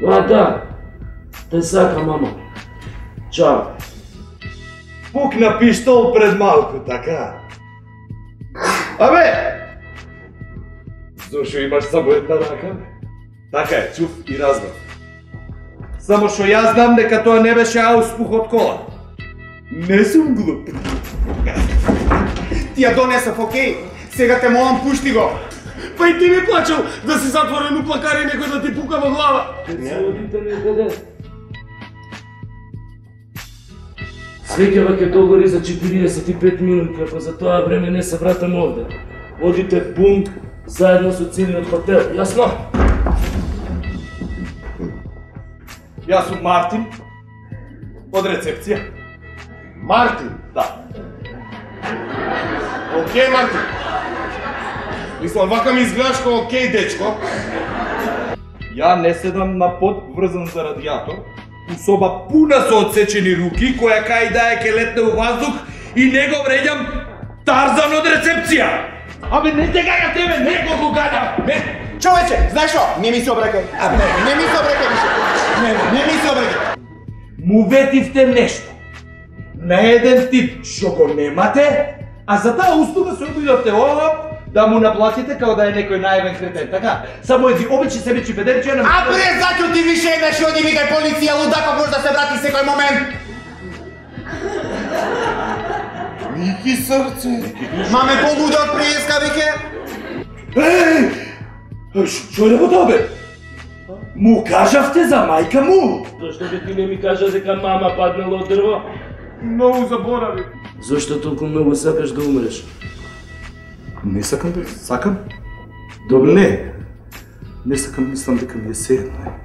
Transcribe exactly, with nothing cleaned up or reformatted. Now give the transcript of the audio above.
А, да. Те сака, мама. Чао. Пукна пиштол пред малку, така? Абе! Зошо имаш само една рака, бе? Така е, чув и разбрав. Само шо јас знам дека тоа не беше ауспух од кола. Не сум глуп. Ти ја донесов, окей? Сега те молам, пушти го. Па и ти ми плачал да си затворен у плакари и некој да ти пука во глава. Се одите некаде. Свеќава ке догори за четириесет и пет минути, ако за тоа време не се вратам овде. Одите бум заедно со целиот хотел, јасно? Јас сум Мартин, од рецепција. Мартин? Да. Окей, Мартин. Мислам, вака ми изгледаш ко окей, дечко. Ја не седам на под врзан за радиатор, у соба пуна со одсечени руки, која кај да е ке летне у воздух и не го вреѓам Тарзан од рецепција. Абе, не те гаѓа тебе, не го го гаѓа. Не. Човече, знаеш што? Не ми се обрекај. Абе, не, не ми се обрекај више. Не, не ми се обрекај. Му ветивте нешто. На еден тип што го немате, а за таа услуга се обидовте оп, да му наплатите како да е некој наивен кретен, така? Само еди обичи себе чи бедерче на... А бре, заќу ти више еднаш и оди викај полиција, лудаков може да се врати секој момент. Мики срце. Маме полуде од приеска, вике. Еј! Што е тоа, бе? Му кажавте за мајка му? Зошто бе ти не ми кажа дека мама паднала од дрво? Многу заборави. Зошто толку многу сакаш да умреш? Не сакам, бе, сакам. Добро. Не. Не сакам, мислам дека ми е се едно.